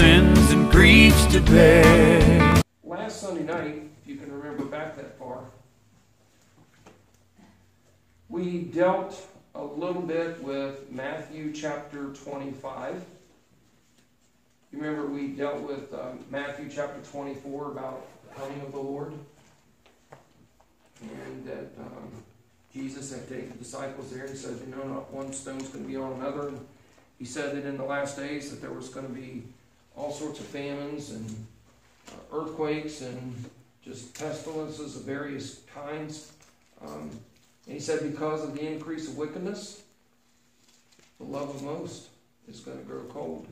sins and griefs to bear. Last Sunday night, if you can remember back that far, we dealt a little bit with Matthew chapter 25. You remember we dealt with Matthew chapter 24 about the coming of the Lord, and that Jesus had taken the disciples there and said, you know, not one stone's going to be on another. And he said that in the last days that there was going to be all sorts of famines and earthquakes and just pestilences of various kinds. And he said because of the increase of wickedness, the love of most is going to grow cold.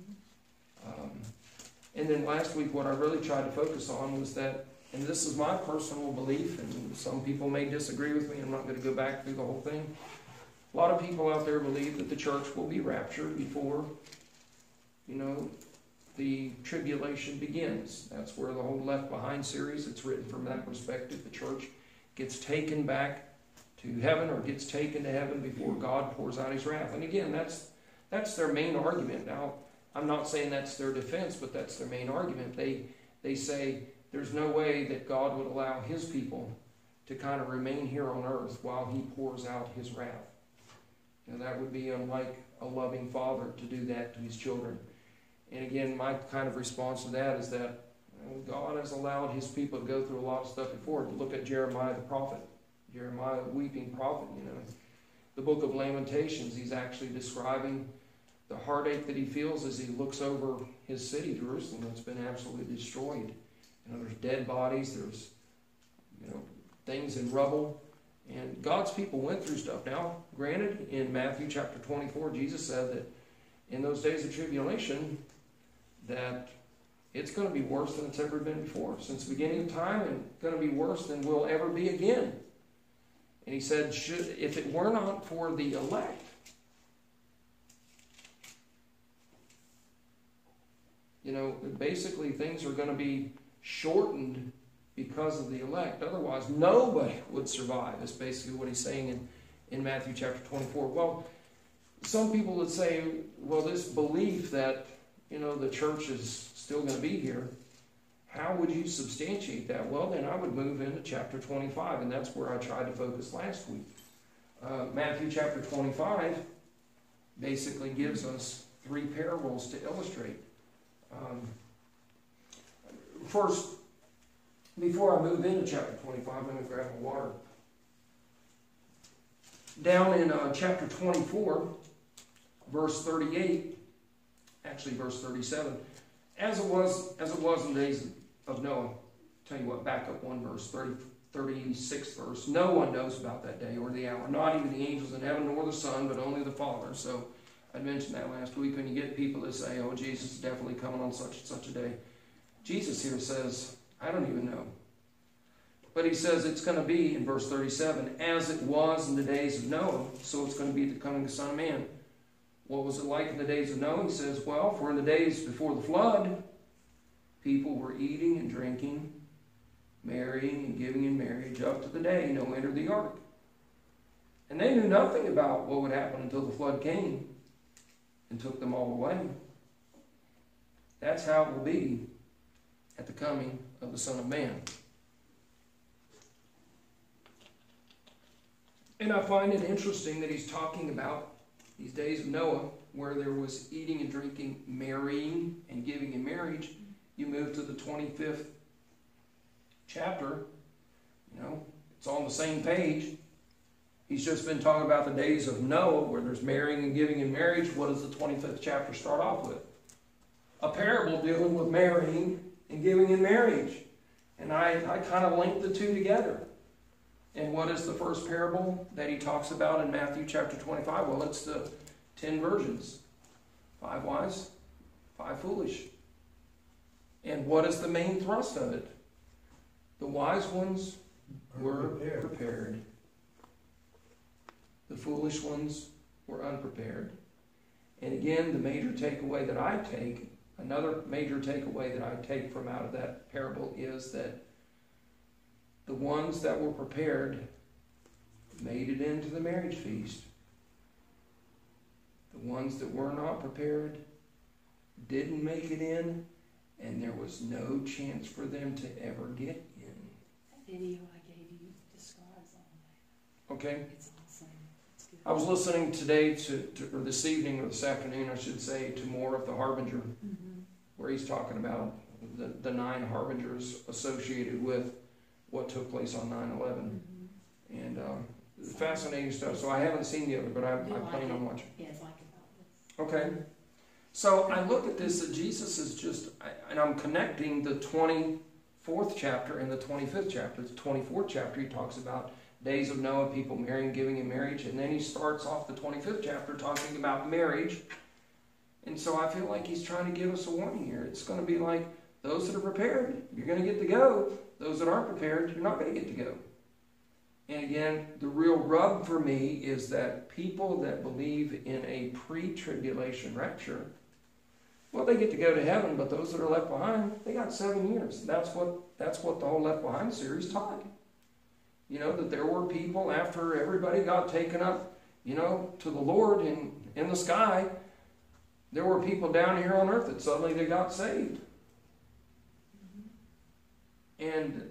And then last week what I really tried to focus on was that, and this is my personal belief, and some people may disagree with me, I'm not going to go back through the whole thing. A lot of people out there believe that the church will be raptured before, you know, the tribulation begins. That's where the whole Left Behind series, it's written from that perspective. The church gets taken back to heaven, or gets taken to heaven before God pours out his wrath. And again, that's their main argument. Now, I'm not saying that's their defense, but that's their main argument. They say there's no way that God would allow his people to kind of remain here on earth while he pours out his wrath. Now, that would be unlike a loving father to do that to his children. And again, my kind of response to that is that God has allowed his people to go through a lot of stuff before. Look at Jeremiah the prophet. Jeremiah, the weeping prophet, you know. The book of Lamentations, he's actually describing the heartache that he feels as he looks over his city, Jerusalem, that's been absolutely destroyed. You know, there's dead bodies, there's, you know, things in rubble. And God's people went through stuff. Now, granted, in Matthew chapter 24, Jesus said that in those days of tribulation, that it's going to be worse than it's ever been before. Since the beginning of time, and going to be worse than will ever be again. And he said, if it were not for the elect, you know, basically things are going to be shortened because of the elect. Otherwise, nobody would survive. That's basically what he's saying in Matthew chapter 24. Well, some people would say, well, this belief that, you know, the church is still going to be here, how would you substantiate that? Well, then I would move into chapter 25, and that's where I tried to focus last week. Matthew chapter 25 basically gives us 3 parables to illustrate. First, before I move into chapter 25, I'm going to grab a water. Down in chapter 24, verse 38, actually verse 37, as it was in the days of Noah. Tell you what, back up one verse, 36th verse. No one knows about that day or the hour, not even the angels in heaven nor the Son, but only the Father. So I mentioned that last week. When you get people that say, oh, Jesus is definitely coming on such and such a day, Jesus here says, I don't even know. But he says it's going to be, in verse 37, as it was in the days of Noah, so it's going to be the coming of the Son of Man. What was it like in the days of Noah? He says, well, for in the days before the flood, people were eating and drinking, marrying and giving in marriage up to the day Noah entered the ark. And they knew nothing about what would happen until the flood came and took them all away. That's how it will be at the coming of the Son of Man. And I find it interesting that he's talking about these days of Noah, where there was eating and drinking, marrying and giving in marriage. You move to the 25th chapter, you know, it's on the same page. He's just been talking about the days of Noah, where there's marrying and giving in marriage. What does the 25th chapter start off with? A parable dealing with marrying and giving in marriage. And I kind of linked the two together. And what is the first parable that he talks about in Matthew chapter 25? Well, it's the 10 virgins. 5 wise, 5 foolish. And what is the main thrust of it? The wise ones were prepared. The foolish ones were unprepared. And again, the major takeaway that I take, another major takeaway that I take from out of that parable is that the ones that were prepared made it into the marriage feast. The ones that were not prepared didn't make it in, and there was no chance for them to ever get in. That video I gave you describes all that. Okay? It's awesome. It's good. I was listening today or this evening, or this afternoon, I should say, to more of the Harbinger, where he's talking about the 9 harbingers associated with what took place on 9/11. And fascinating stuff. So I haven't seen the other, but I plan on watching. Yeah, it's like about this. Okay. So I look at this, that Jesus is just, and I'm connecting the 24th chapter and the 25th chapter. The 24th chapter, he talks about days of Noah, people marrying, giving in marriage. And then he starts off the 25th chapter talking about marriage. And so I feel like he's trying to give us a warning here. It's going to be like, those that are prepared, you're going to get to go. Those that aren't prepared, you're not going to get to go. And again, the real rub for me is that people that believe in a pre-tribulation rapture, well, they get to go to heaven, but those that are left behind, they got 7 years. That's what the whole Left Behind series taught. You know, that there were people after everybody got taken up, you know, to the Lord in the sky, there were people down here on earth that suddenly they got saved. And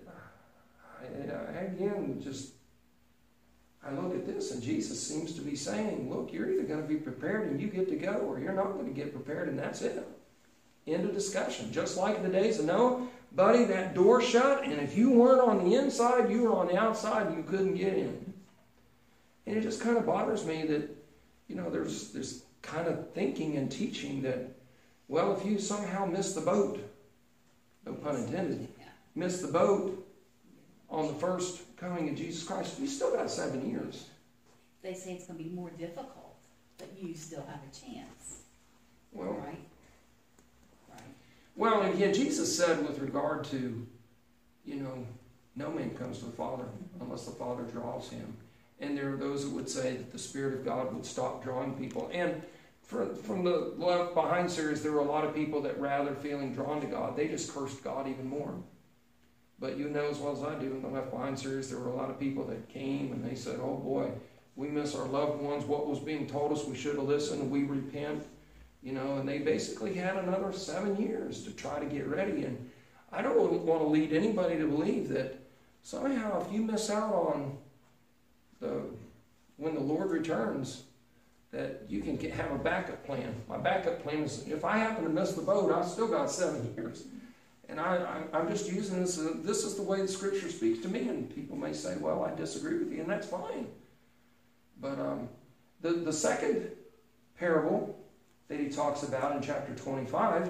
I look at this, and Jesus seems to be saying, look, you're either going to be prepared and you get to go, or you're not going to get prepared, and that's it. End of discussion. Just like in the days of Noah, buddy, that door shut, and if you weren't on the inside, you were on the outside, and you couldn't get in. And it just kind of bothers me that, you know, there's this kind of thinking and teaching that, well, if you somehow miss the boat, no pun intended, miss the boat on the first coming of Jesus Christ, we still got 7 years. They say it's going to be more difficult, but you still have a chance. Well, right? Right. Well, and again, Jesus said with regard to, you know, no man comes to the Father unless the Father draws him. And there are those that would say that the Spirit of God would stop drawing people. And from the Left Behind series, there were a lot of people that rather feeling drawn to God, they just cursed God even more. But you know as well as I do, in the Left Behind series, there were a lot of people that came and they said, oh boy, we miss our loved ones. What was being told us, we should have listened. We repent. You know, and they basically had another 7 years to try to get ready. And I don't want to lead anybody to believe that somehow if you miss out on when the Lord returns, that you can have a backup plan. My backup plan is, if I happen to miss the boat, I've still got 7 years. And I'm just using this. This is the way the Scripture speaks to me. And people may say, well, I disagree with you, and that's fine. But the second parable that he talks about in chapter 25,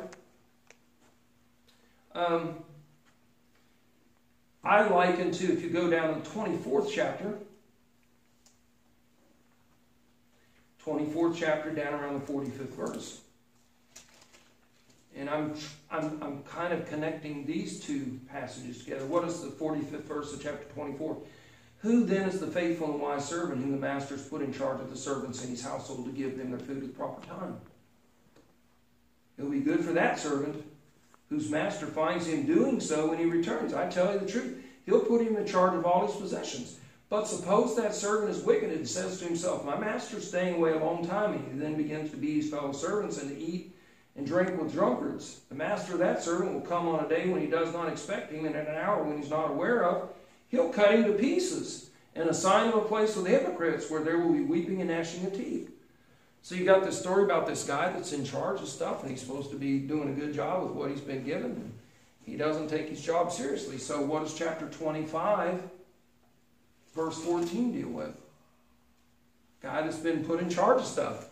I liken to, if you go down to the 24th chapter, 24th chapter down around the 45th verse. And I'm kind of connecting these two passages together. What is the 45th verse of chapter 24? Who then is the faithful and wise servant whom the master has put in charge of the servants in his household to give them their food at the proper time? It will be good for that servant whose master finds him doing so when he returns. I tell you the truth, he'll put him in charge of all his possessions. But suppose that servant is wicked and says to himself, my master's staying away a long time, and he then begins to beat his fellow servants and to eat and drink with drunkards. The master of that servant will come on a day when he does not expect him, and at an hour when he's not aware of, he'll cut him to pieces and assign him a place with hypocrites where there will be weeping and gnashing of teeth. So you got this story about this guy that's in charge of stuff, and he's supposed to be doing a good job with what he's been given. And he doesn't take his job seriously. So what does chapter 25, verse 14 deal with? Guy that's been put in charge of stuff.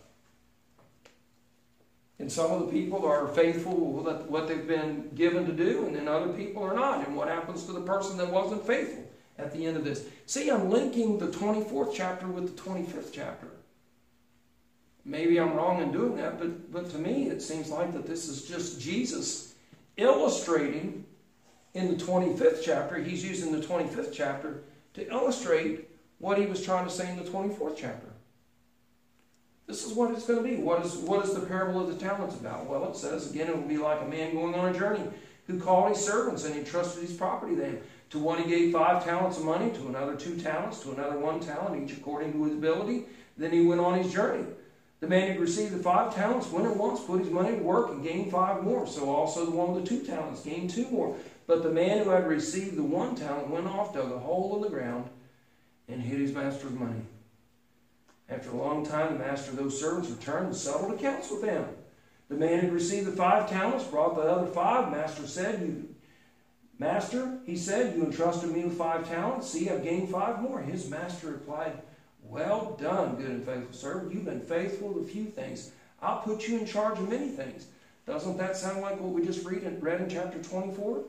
And some of the people are faithful with what they've been given to do, and then other people are not. And what happens to the person that wasn't faithful at the end of this? See, I'm linking the 24th chapter with the 25th chapter. Maybe I'm wrong in doing that, but to me it seems like that this is just Jesus illustrating in the 25th chapter. He's using the 25th chapter to illustrate what he was trying to say in the 24th chapter. This is what it's going to be. What is the parable of the talents about? Well, it says, again, it will be like a man going on a journey who called his servants and entrusted his property to them. To one he gave 5 talents of money, to another 2 talents, to another 1 talent, each according to his ability. Then he went on his journey. The man who received the 5 talents went at once, put his money to work, and gained 5 more. So also the one with the 2 talents gained 2 more. But the man who had received the 1 talent went off, dug a hole in the ground, and hid his master's money. After a long time, the master of those servants returned and settled accounts with them. The man who received the 5 talents brought the other 5. Master, he said, you entrusted me with 5 talents. See, I've gained 5 more. His master replied, well done, good and faithful servant. You've been faithful with a few things. I'll put you in charge of many things. Doesn't that sound like what we just read in chapter 24?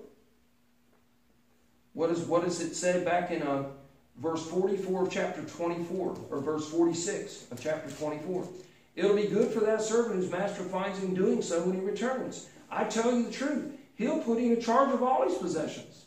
What does it say back in verse 44 of chapter 24, or verse 46 of chapter 24? It'll be good for that servant whose master finds him doing so when he returns. I tell you the truth, he'll put him in charge of all his possessions.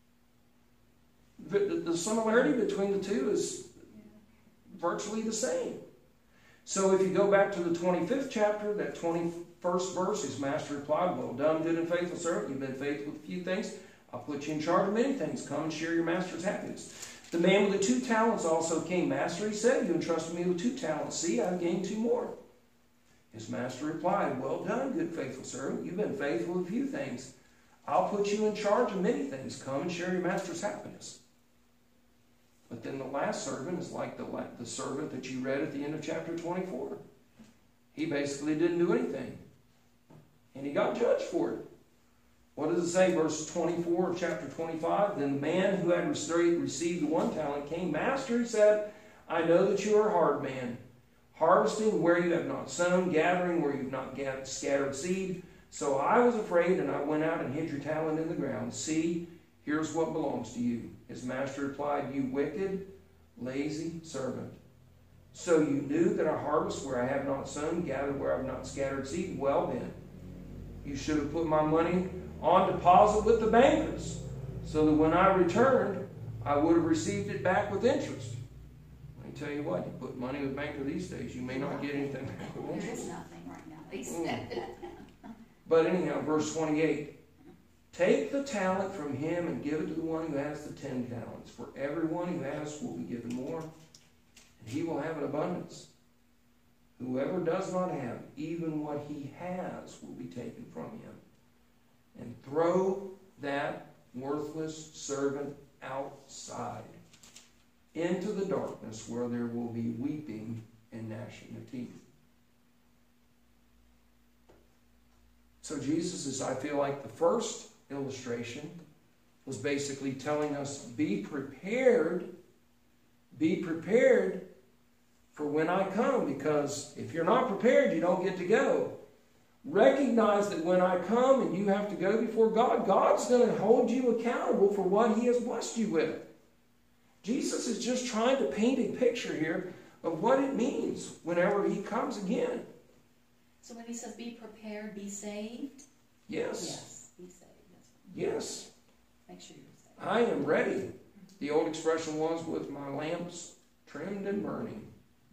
The similarity between the two is virtually the same. So if you go back to the 25th chapter, that 21st verse, his master replied, well done, good and faithful servant. You've been faithful with a few things. I'll put you in charge of many things. Come and share your master's happiness. The man with the 2 talents also came. Master, he said, you entrusted me with 2 talents. See, I've gained 2 more. His master replied, well done, good faithful servant. You've been faithful with a few things. I'll put you in charge of many things. Come and share your master's happiness. But then the last servant is like the servant that you read at the end of chapter 24. He basically didn't do anything. And he got judged for it. What does it say? Verse 24 of chapter 25. Then the man who had received the 1 talent came. Master, he said, I know that you are a hard man, harvesting where you have not sown, gathering where you have not scattered seed. So I was afraid, and I went out and hid your talent in the ground. See, here's what belongs to you. His master replied, you wicked, lazy servant. So you knew that I harvest where I have not sown, gather where I have not scattered seed? Well then, you should have put my money on deposit with the bankers, so that when I returned, I would have received it back with interest. Let me tell you what, you put money with banker these days, you may not get anything back with There interest. is nothing right now. They said. But anyhow, verse 28. Take the talent from him and give it to the one who has the 10 talents. For everyone who has will be given more, and he will have an abundance. Whoever does not have, even what he has will be taken from him. And throw that worthless servant outside into the darkness where there will be weeping and gnashing of teeth. So Jesus is, I feel like, the first illustration was basically telling us, be prepared for when I come, because if you're not prepared, you don't get to go. Recognize that when I come and you have to go before God, God's going to hold you accountable for what he has blessed you with. Jesus is just trying to paint a picture here of what it means whenever he comes again. So when he says be prepared, be saved? Yes. Yes, be saved. That's right. Yes. Make sure you're saved. I am ready. The old expression was, with my lamps trimmed and burning.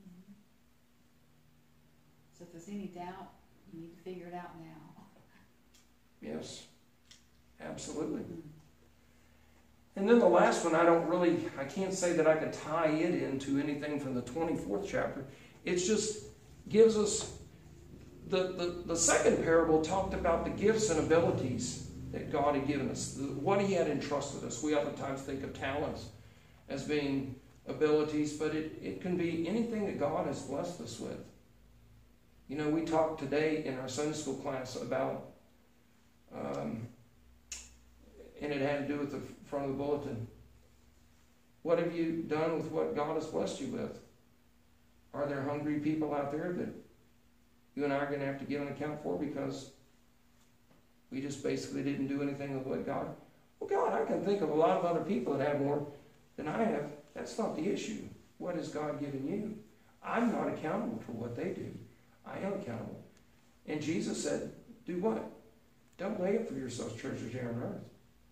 So if there's any doubt, you need to figure it out now. Yes. Absolutely. And then the last one, I can't say that I could tie it into anything from the 24th chapter. It just gives us, the second parable talked about the gifts and abilities that God had given us, what he had entrusted us. We oftentimes think of talents as being abilities, but it can be anything that God has blessed us with. You know, we talked today in our Sunday school class about, and it had to do with the front of the bulletin. What have you done with what God has blessed you with? Are there hungry people out there that you and I are going to have to give an account for because we just basically didn't do anything with what God? Well, God, I can think of a lot of other people that have more than I have. That's not the issue. What has God given you? I'm not accountable for what they do. I am accountable. And Jesus said, do what? Don't lay up for yourselves treasures here on earth.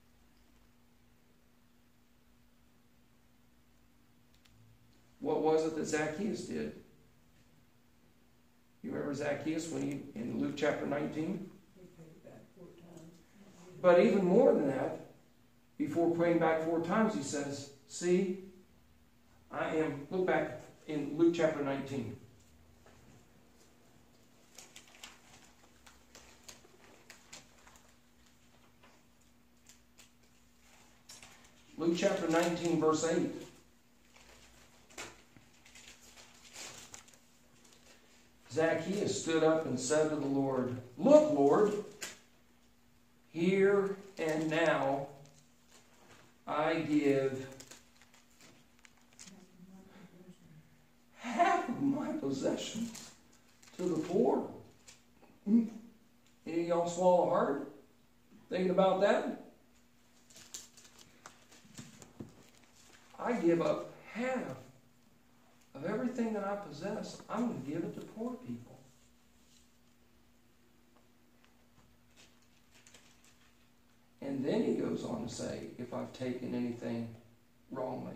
What was it that Zacchaeus did? You remember Zacchaeus when in Luke chapter 19? But even more than that, before praying back 4 times, he says, see, look back in Luke chapter 19. Luke chapter 19, verse 8. Zacchaeus stood up and said to the Lord, "Look, Lord, here and now I give half of my possessions to the poor." Any of y'all swallow hard thinking about that? I give up half of everything that I possess. I'm going to give it to poor people. And then he goes on to say, if I've taken anything wrongly.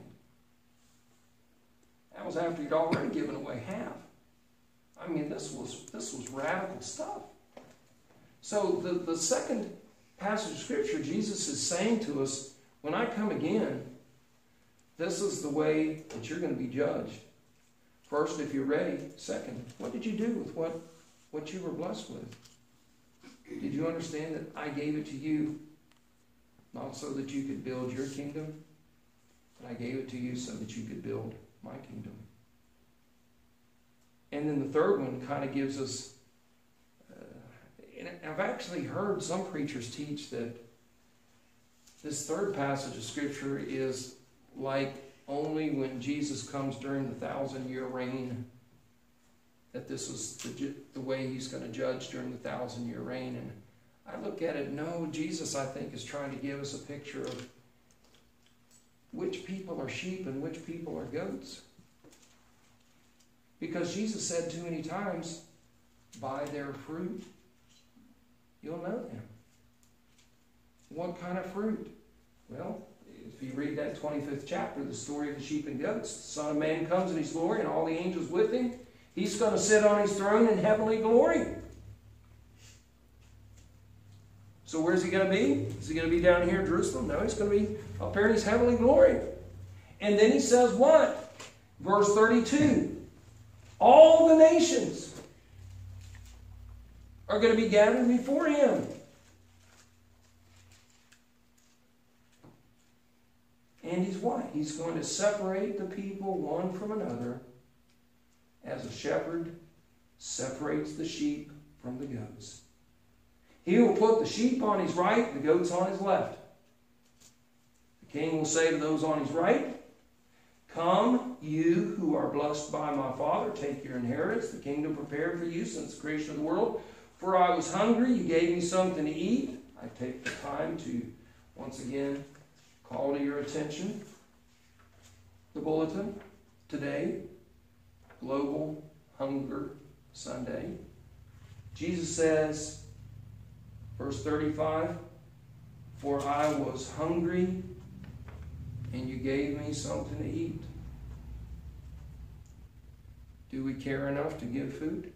That was after he'd already given away half. I mean, this was radical stuff. So the second passage of Scripture, Jesus is saying to us, when I come again, this is the way that you're going to be judged. First, if you're ready. Second, what did you do with what you were blessed with? Did you understand that I gave it to you not so that you could build your kingdom, but I gave it to you so that you could build my kingdom? And then the third one kind of gives us, and I've actually heard some preachers teach that this third passage of Scripture is like only when Jesus comes during the 1,000-year reign, that this is the way he's going to judge during the 1,000-year reign. And I look at it, no, Jesus, I think, is trying to give us a picture of which people are sheep and which people are goats. Because Jesus said too many times, by their fruit, you'll know them. What kind of fruit? Well, if you read that 25th chapter, the story of the sheep and goats, the Son of Man comes in his glory and all the angels with him. He's going to sit on his throne in heavenly glory. So where's he going to be? Is he going to be down here in Jerusalem? No, he's going to be up there in his heavenly glory. And then he says what? Verse 32. All the nations are going to be gathered before him. And he's what? He's going to separate the people one from another as a shepherd separates the sheep from the goats. He will put the sheep on his right, the goats on his left. The king will say to those on his right, "Come, you who are blessed by my Father, take your inheritance, the kingdom prepared for you since the creation of the world. For I was hungry, you gave me something to eat." I take the time to, once again, call to your attention the bulletin today, Global Hunger Sunday. Jesus says, verse 35, "For I was hungry, and you gave me something to eat." Do we care enough to give food?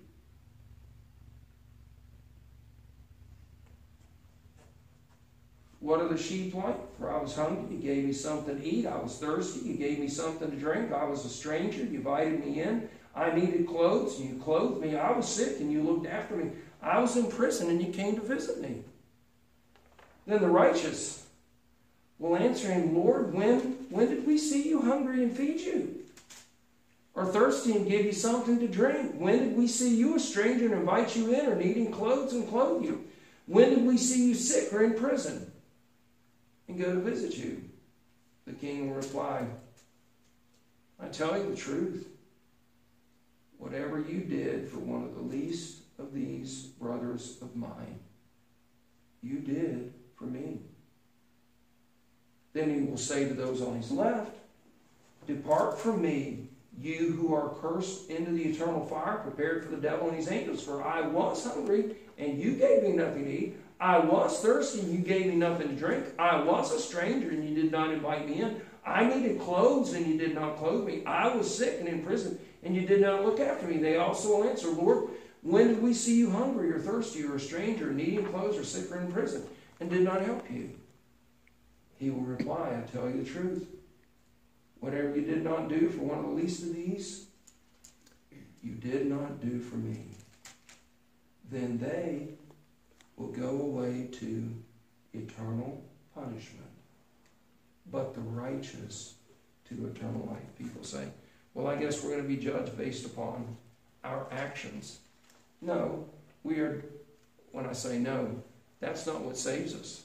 What are the sheep like? For I was hungry, you gave me something to eat. I was thirsty, you gave me something to drink. I was a stranger, you invited me in. I needed clothes, and you clothed me. I was sick, and you looked after me. I was in prison, and you came to visit me. Then the righteous will answer him, "Lord, when did we see you hungry and feed you? Or thirsty and give you something to drink? When did we see you a stranger and invite you in, or needing clothes and clothe you? When did we see you sick or in prison and go to visit you?" The king will reply, "I tell you the truth. Whatever you did for one of the least of these brothers of mine, you did for me." Then he will say to those on his left, "Depart from me, you who are cursed, into the eternal fire prepared for the devil and his angels. For I was hungry, and you gave me nothing to eat. I was thirsty, and you gave me nothing to drink. I was a stranger, and you did not invite me in. I needed clothes, and you did not clothe me. I was sick and in prison, and you did not look after me." They also will answer, "Lord, when did we see you hungry or thirsty or a stranger, needing clothes or sick or in prison, and did not help you?" He will reply, "I tell you the truth. Whatever you did not do for one of the least of these, you did not do for me." Then they will go away to eternal punishment, but the righteous to eternal life. People say, well, I guess we're going to be judged based upon our actions. No, when I say no, that's not what saves us.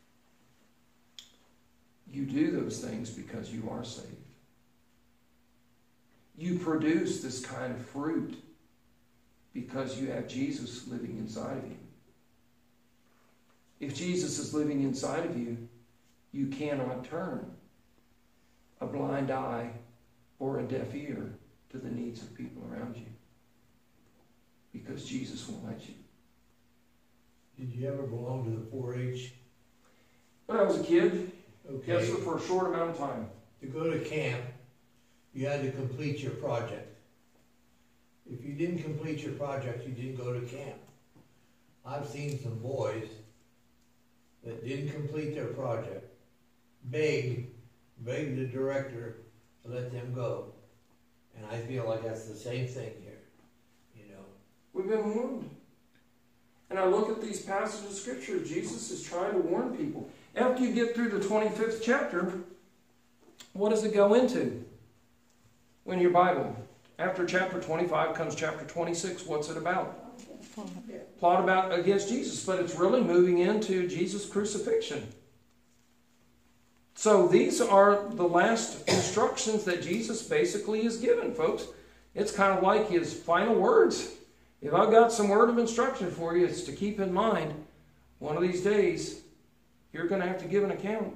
You do those things because you are saved. You produce this kind of fruit because you have Jesus living inside of you. If Jesus is living inside of you, you cannot turn a blind eye or a deaf ear to the needs of people around you, because Jesus won't let you. Did you ever belong to the 4-H? When I was a kid, Okay. yes, sir, for a short amount of time. To go to camp, you had to complete your project. If you didn't complete your project, you didn't go to camp. I've seen some boys that didn't complete their project beg the director to let them go. And I feel like that's the same thing here, you know. We've been warned. And I look at these passages of Scripture, Jesus is trying to warn people. After you get through the 25th chapter, what does it go into in your Bible? After chapter 25 comes chapter 26. What's it about? Plot about against Jesus. But it's really moving into Jesus' crucifixion. So these are the last instructions that Jesus basically is given, folks. It's kind of like his final words. If I've got some word of instruction for you, it's to keep in mind, one of these days, you're going to have to give an account.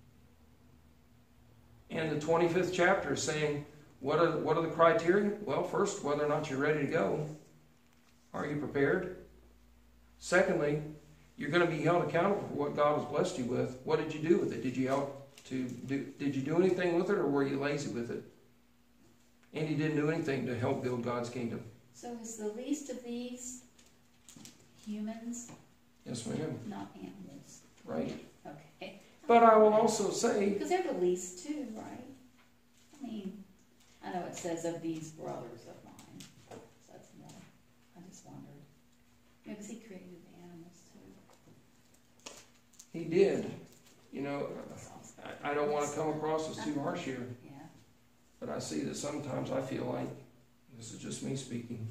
And the 25th chapter is saying, what are the criteria? Well, first, whether or not you're ready to go. Are you prepared? Secondly, you're going to be held accountable for what God has blessed you with. What did you do with it? Did you do anything with it, or were you lazy with it? And you didn't do anything to help build God's kingdom. So is the least of these humans? Yes, ma'am. Not animals. Right. Okay. But I will also say, Because they're the least too, right? I mean, I know it says of these brothers of mine. So that's more. I just wondered. Yeah, because he created the animals too. he did. You know, That's awesome. I don't want to come across as too harsh here, Yeah. but I see that sometimes I feel like, this is just me speaking,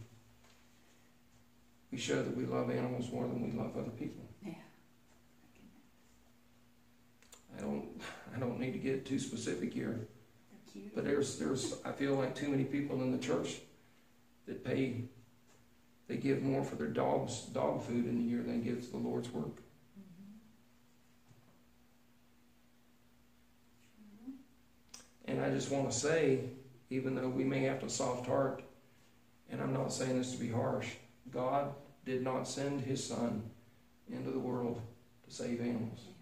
we show that we love animals more than we love other people. Yeah. I don't need to get too specific here, They're cute. but there's I feel like too many people in the church that they give more for their dog food in the year than they give to the Lord's work. And I just want to say, even though we may have a soft heart, and I'm not saying this to be harsh, God did not send his son into the world to save animals. Yeah,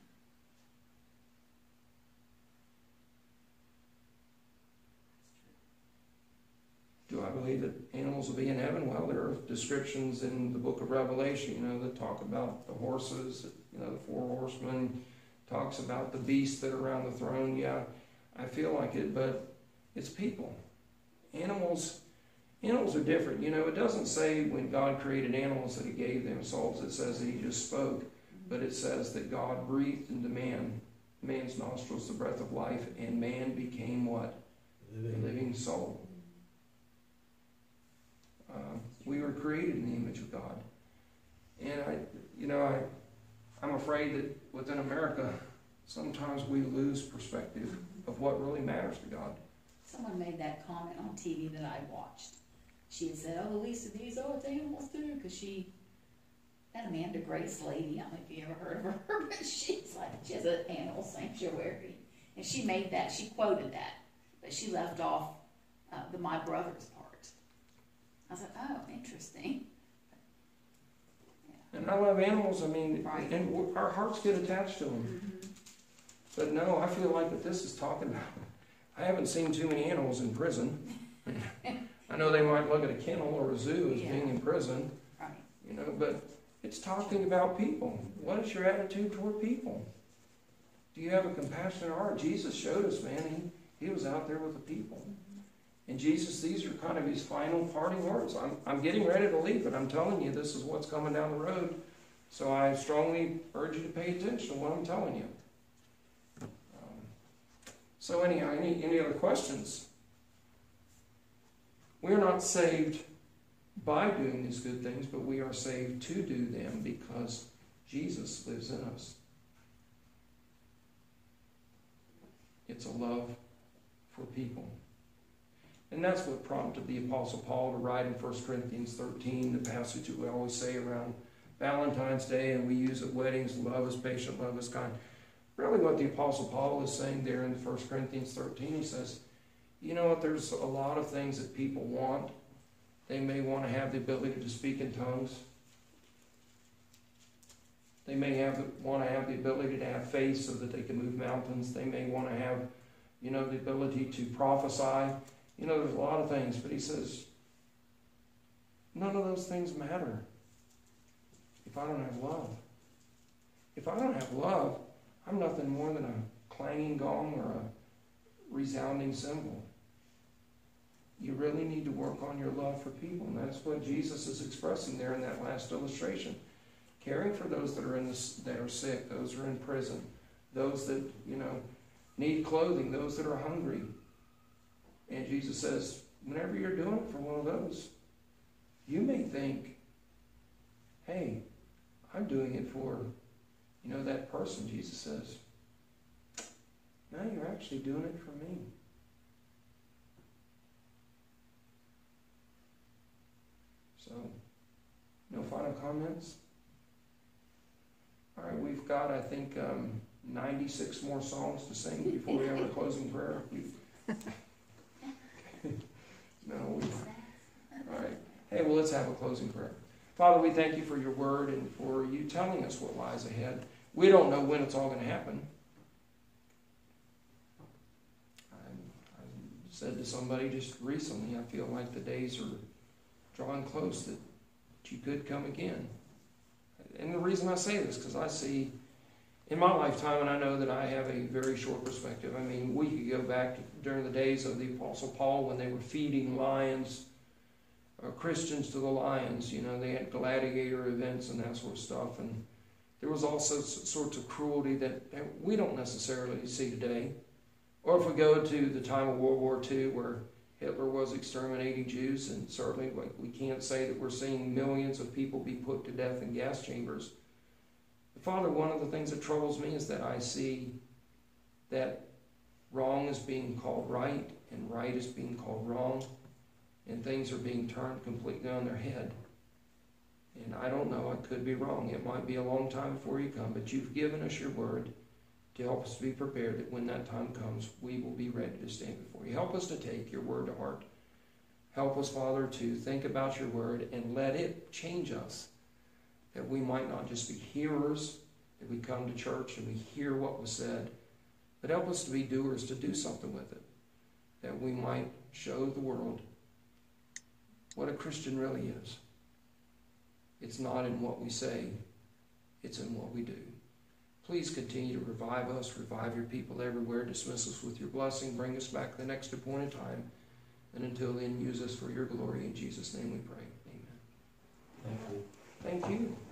that's true. Do I believe that animals will be in heaven? Well, there are descriptions in the book of Revelation, that talk about the horses, the 4 horsemen, talks about the beasts that are around the throne. Yeah, I feel like it, but it's people. Animals are different. It doesn't say when God created animals that he gave them souls. It says that he just spoke. But it says that God breathed into man's nostrils the breath of life, and man became what? A living soul. We were created in the image of God. And I'm afraid that within America, sometimes we lose perspective of what really matters to God. Someone made that comment on TV that I watched. She had said, the least of these, it's animals too, because that Amanda Grace lady, I don't know if you ever heard of her, but she has an animal sanctuary. And she made that, she quoted that, but she left off the My Brother's part. I was like, oh, interesting. And I love animals, Right. and our hearts get attached to them. Mm-hmm. But no, I feel like that this is talking about, I haven't seen too many animals in prison. I know they might look at a kennel or a zoo as being in prison, Right. but it's talking about people. What is your attitude toward people? Do you have a compassionate heart? Jesus showed us, man, he was out there with the people. And Jesus, these are kind of his final parting words. I'm getting ready to leave, but I'm telling you, this is what's coming down the road. So I strongly urge you to pay attention to what I'm telling you. So anyhow, any other questions? We're not saved by doing these good things, but we are saved to do them because Jesus lives in us. It's a love for people. And that's what prompted the Apostle Paul to write in 1 Corinthians 13, the passage that we always say around Valentine's Day, and we use at weddings, love is patient, love is kind. Really what the Apostle Paul is saying there in 1 Corinthians 13, he says, you know what, there's a lot of things that people want. They may want to have the ability to speak in tongues. They may want to have the ability to have faith so that they can move mountains. They may want to have, the ability to prophesy. There's a lot of things. But he says, none of those things matter if I don't have love. If I don't have love, I'm nothing more than a clanging gong or a resounding cymbal. You really need to work on your love for people. And that's what Jesus is expressing there in that last illustration. Caring for those that are sick, those who are in prison, those that, need clothing, those that are hungry. And Jesus says, whenever you're doing it for one of those, you may think, hey, I'm doing it for, that person. Jesus says, no, you're actually doing it for me. So, no final comments? All right, we've got, I think, 96 more songs to sing before we have our closing prayer. All right. Hey, well, let's have a closing prayer. Father, we thank you for your word and for you telling us what lies ahead. We don't know when it's all going to happen. I said to somebody just recently, I feel like the days are drawing close that you could come again. And the reason I say this, because I see in my lifetime, and I know that I have a very short perspective. I mean, we could go back during the days of the Apostle Paul when they were feeding lions, or Christians to the lions. They had gladiator events and that sort of stuff. And there was also sorts of cruelty that we don't necessarily see today. Or if we go to the time of World War II where Hitler was exterminating Jews, and certainly we can't say that we're seeing millions of people be put to death in gas chambers. But Father, one of the things that troubles me is that I see that wrong is being called right, and right is being called wrong, and things are being turned completely on their head. And I don't know, I could be wrong. It might be a long time before you come, but you've given us your word to help us be prepared that when that time comes, we will be ready to stand before you. Help us to take your word to heart. Help us, Father, to think about your word and let it change us, that we might not just be hearers, that we come to church and we hear what was said, but help us to be doers, to do something with it, that we might show the world what a Christian really is. It's not in what we say, it's in what we do. Please continue to revive us, revive your people everywhere, dismiss us with your blessing, bring us back the next appointed time, and until then, use us for your glory. In Jesus' name we pray. Amen. Thank you. Thank you.